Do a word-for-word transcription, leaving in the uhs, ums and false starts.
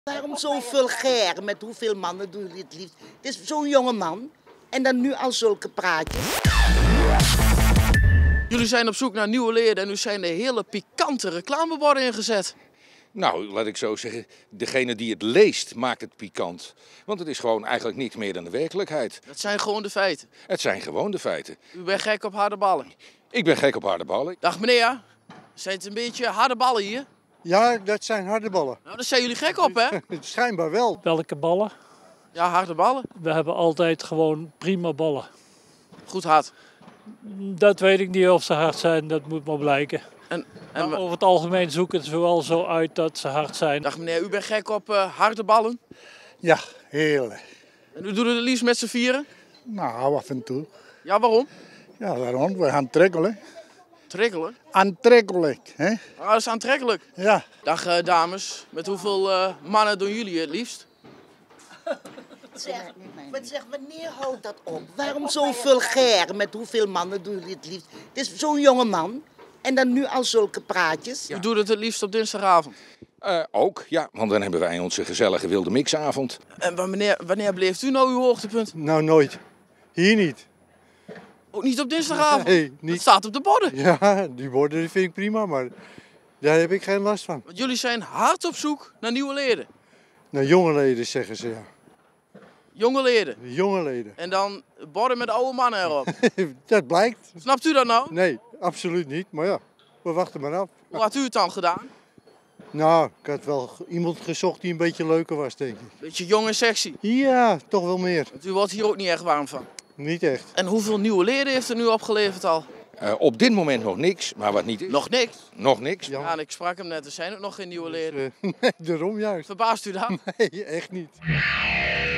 Waarom zo vulgair? Met hoeveel mannen doen jullie het liefst? Het is zo'n jonge man en dan nu al zulke praatjes. Jullie zijn op zoek naar nieuwe leden en nu zijn er hele pikante reclameborden ingezet. Nou, laat ik zo zeggen, degene die het leest maakt het pikant. Want het is gewoon eigenlijk niets meer dan de werkelijkheid. Dat zijn gewoon de feiten. Het zijn gewoon de feiten. U bent gek op harde ballen. Ik ben gek op harde ballen. Dag meneer, zijn het een beetje harde ballen hier? Ja, dat zijn harde ballen. Nou, daar zijn jullie gek op, hè? Schijnbaar wel. Welke ballen? Ja, harde ballen. We hebben altijd gewoon prima ballen. Goed hard. Dat weet ik niet of ze hard zijn, dat moet maar blijken. En, en Maar we- over het algemeen zoeken ze wel zo uit dat ze hard zijn. Dag meneer, u bent gek op uh, harde ballen. Ja, heerlijk. En u doet het het liefst met z'n vieren? Nou, af en toe. Ja, waarom? Ja, waarom? We gaan trekkelen. Triggelen. Aantrekkelijk, hè? Ah, dat is aantrekkelijk. Ja. Dag uh, dames, met hoeveel uh, mannen doen jullie het liefst? Zeg, maar zeg, wanneer houdt dat op? Waarom zo vulgair? Met hoeveel mannen doen jullie het liefst? Het is zo'n jonge man en dan nu al zulke praatjes. U doet het het liefst op dinsdagavond. Uh, ook, ja, want dan hebben wij onze gezellige wilde mixavond. En wa- meneer, wanneer beleeft u nou uw hoogtepunt? Nou, nooit. Hier niet. Ook niet op dinsdagavond? Nee, Dat niet. staat op de borden. Ja, die woorden die vind ik prima, maar daar heb ik geen last van. Want jullie zijn hard op zoek naar nieuwe leden. Nou, jonge leden zeggen ze, ja. Jonge leden. Jonge leden. En dan borden met oude mannen erop. Dat blijkt. Snapt u dat nou? Nee, absoluut niet. Maar ja, we wachten maar af. Hoe had u het dan gedaan? Nou, ik had wel g- iemand gezocht die een beetje leuker was, denk ik. Beetje jong en sexy. Ja, toch wel meer. Want u wordt hier ook niet echt warm van. Niet echt. En hoeveel nieuwe leden heeft er nu opgeleverd al? Uh, op dit moment nog niks, maar wat niet is. Nog niks. Nog niks. Ja. Ja, en ik sprak hem net, er zijn ook nog geen nieuwe leden. Dus, eh, nee, daarom juist. Verbaast u dat? Nee, echt niet.